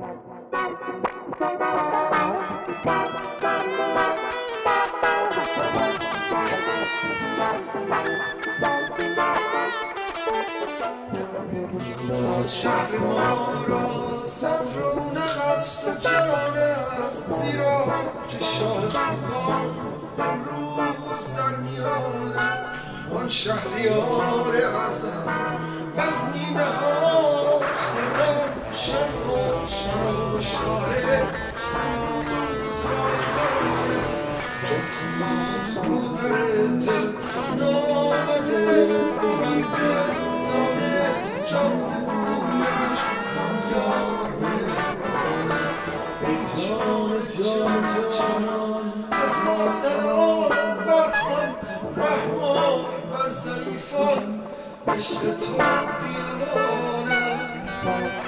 از شهر ما را صدر و نقص و جان است، زیرا که شاه خوبان امروز در میان است. آن شهریار اعظم بزمینه ها خرم شرق و شراب و شاهد امروز رایگان است. چون کوفت بود در دل نامده به منزل دانست جان ز بویش آن یار مهربان است. ای جان از ما سلام برخوان، رحمان بر ضعیفان، عشق تو بیامان است.